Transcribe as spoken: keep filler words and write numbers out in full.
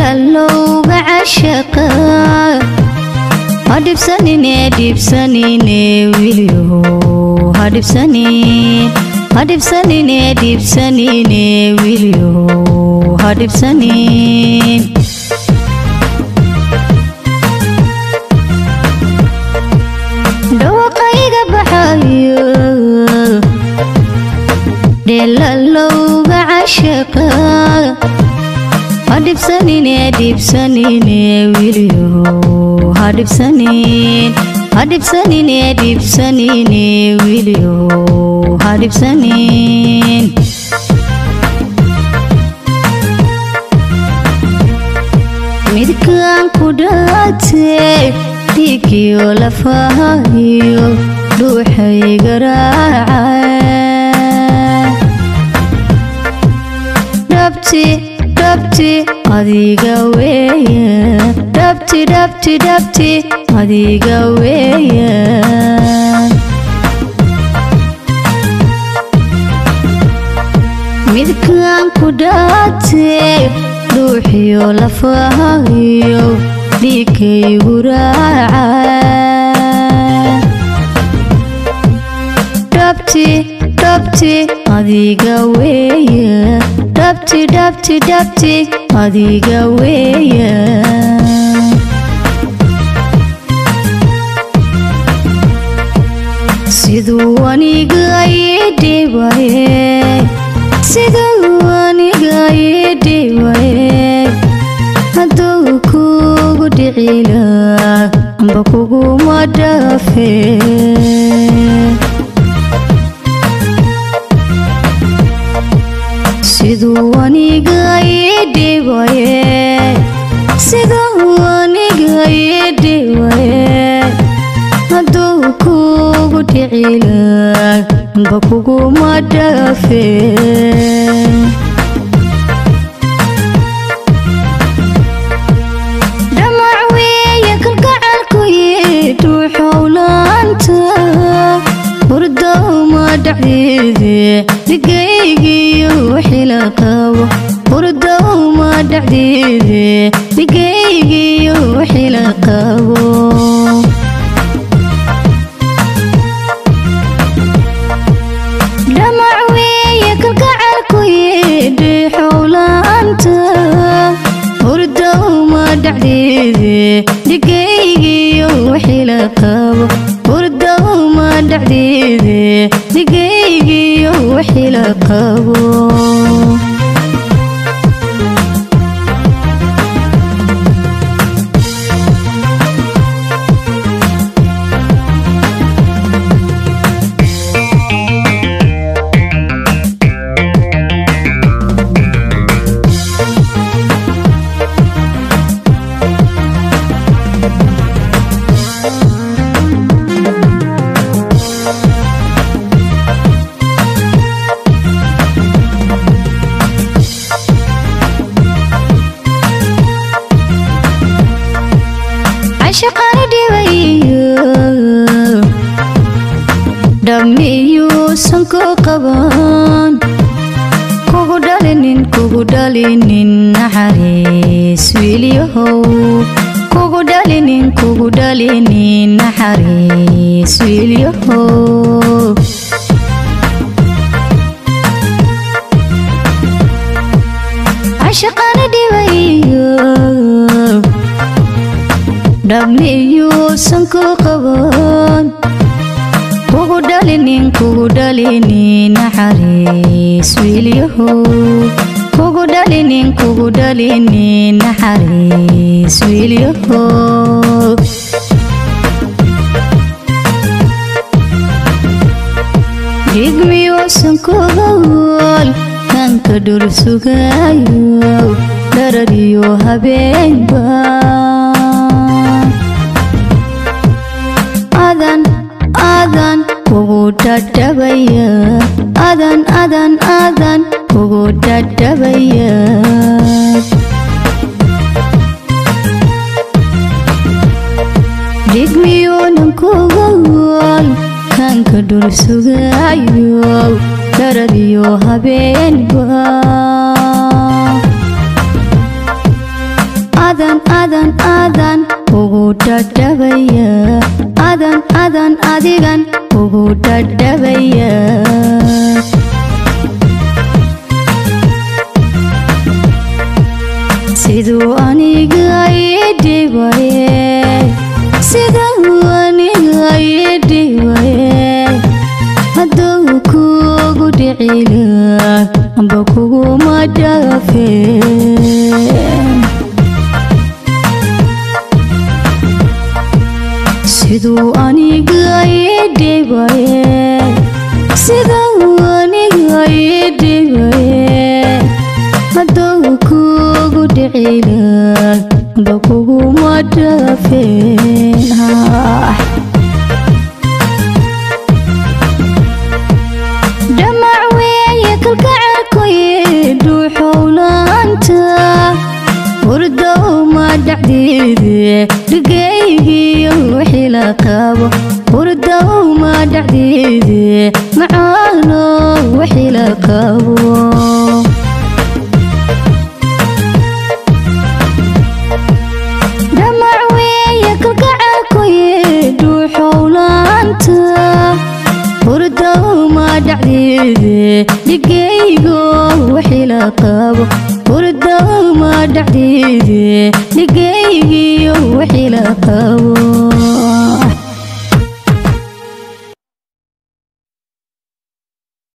اللو عشقا هادب سنيني ديب سنيني ويليو هادب سنين هادب سنيني ديب سنيني ويليو هادب سنين دوقايقا بحايو ديل اللو عشقا هادب سنيني ديب سنيني ويليو هادب سنين هادب سنيني ديب سنيني ويليو هادب سنين ميدكان كوداتي ديكيو لفاهيو روحي قراعي دبتي دبتي adiga weeye dabti dabti dabti adiga weeye midkaan ku dhaatay ruuxiyo lafahayo dhiigaygu raacay dabti dabti adiga weeye dabti dabti dabti adiga weeye siduu aniga idhibaye siduu aniga idhibaye hadduu kugu dhicila amba kuguma dhaafe siduu aniga idhibaye siduu aniga idhibaye hadduu kugu dhicila amba kuguma dhaafe dhamac weeye kalgacalkuye ruuxowlaanta hurda uma dhacdeede dhigaygiyo wixila qabo hurda uma dhacdeede dhigaygiyo wixila qabo dhamac weeye kalgacalkuye ruuxowlaanta hurda uma dhacdeede dhigaygiyo wixila qabo hurda uma dhacdeede dhigaygiyo wixila qabo عشقاني ديويو دميو سنكو قبان كوكو دالينين كوكو دالينين نحريس ويليو كوكو دالينين كوكو دالينين نحريس ويليو عشقاني ديويو دميو سنكو قبان كوكو دالينين كوكو دالينين نحريس ويليو كوكو دالينين كوكو دالينين نحريس ويليو ديغميو سنكو غول كان كدور سوغايو دراديو هبين بان آذان آذان كوكو تتبايا آذان آذان آذان كوكو تتبايا ديغميو ننكو غول كان كدور سوغايو دراديو هبين بان adan adan adan ugu dadabaya adan adan adigan ugu dadabaya siduu aniga idhibaye siduu aniga idhibaye hadduu kugu dhicila amba kuguma dhaafeen siduu aniga idhibaye siduu aniga idhibaye hadduu kugu dhicila amba kuguma dhaafeen damac weeye kalgacaylkuye dhuuxowlaanta hurdow ma dhacdeede dhigaygiyo wixii la qabo hurdow ma dhacdeede macaano wixii la qabo damac weeye kalgacaylkuye dhuuxowlaanta hurdow ma dhacdeede dhigaygo wixii la qabo hurdow ma dhacdeede dhigaygiyo wixii la qabo